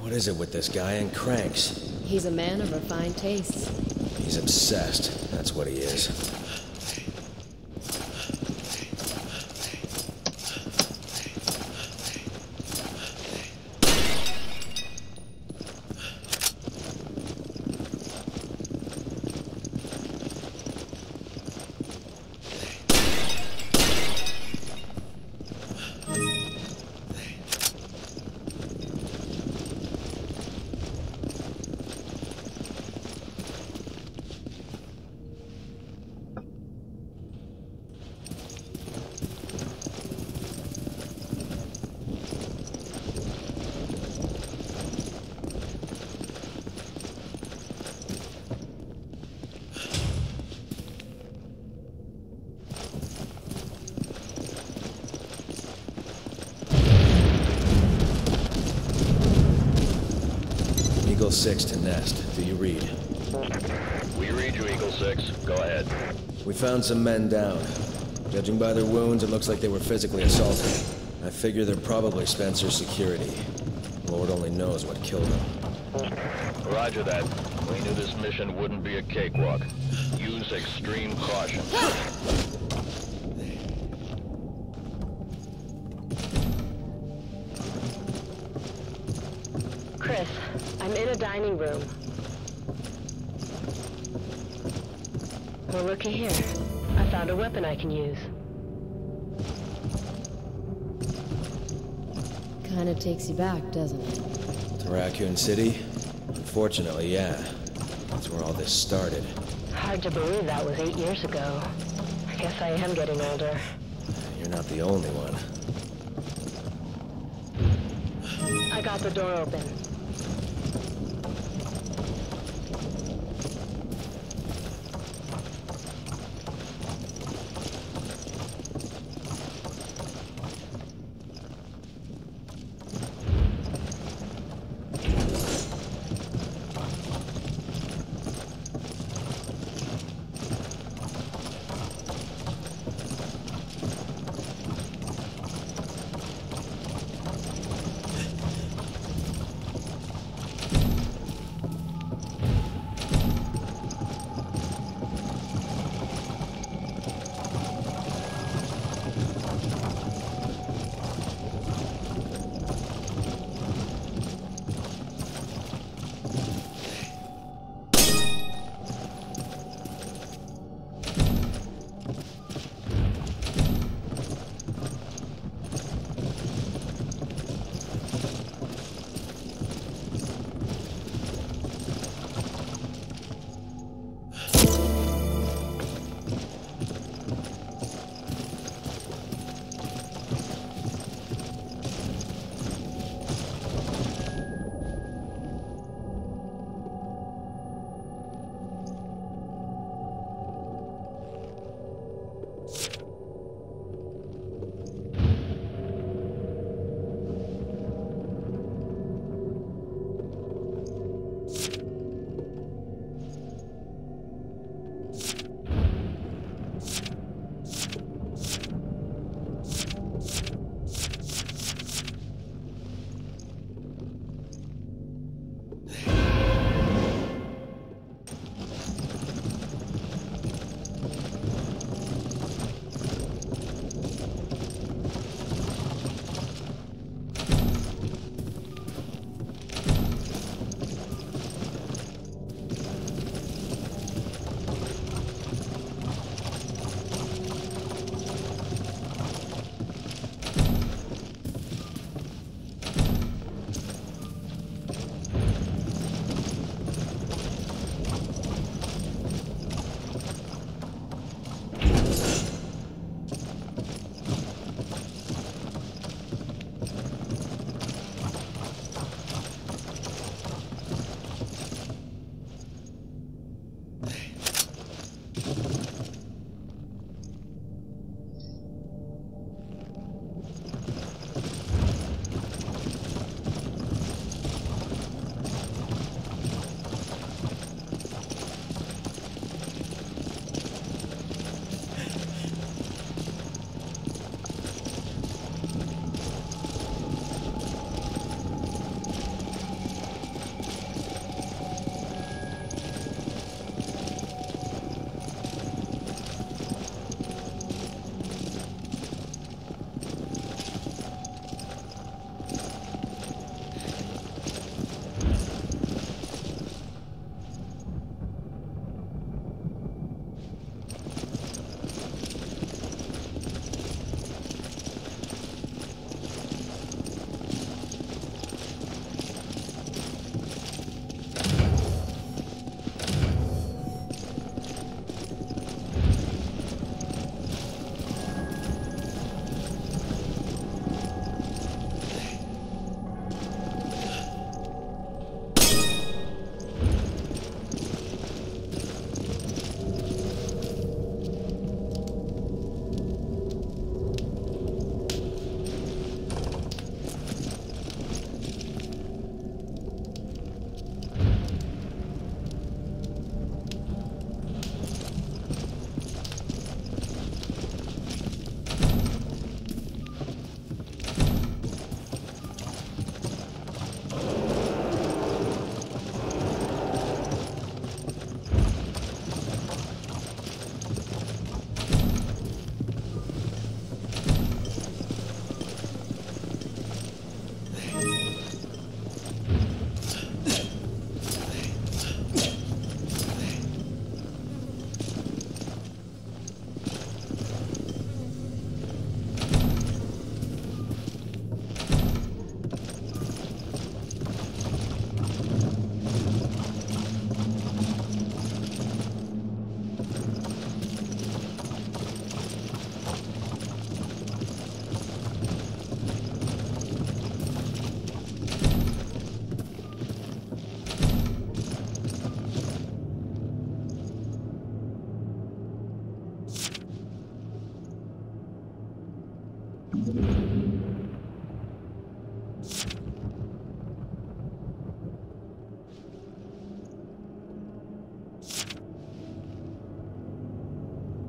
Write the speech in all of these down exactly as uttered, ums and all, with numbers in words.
What is it with this guy and cranks? He's a man of refined tastes. He's obsessed. That's what he is. Eagle six to Nest. Do you read? We read you, Eagle six. Go ahead. We found some men down. Judging by their wounds, it looks like they were physically assaulted. I figure they're probably Spencer's security. Lord only knows what killed them. Roger that. We knew this mission wouldn't be a cakewalk. Use extreme caution. Chris, I'm in a dining room. Well, looky here. I found a weapon I can use. Kinda takes you back, doesn't it? To Raccoon City? Unfortunately, yeah. That's where all this started. Hard to believe that was eight years ago. I guess I am getting older. You're not the only one. I got the door open.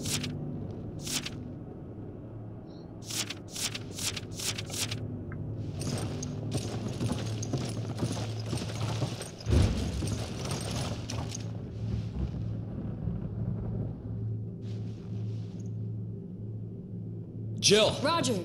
Jill! Roger.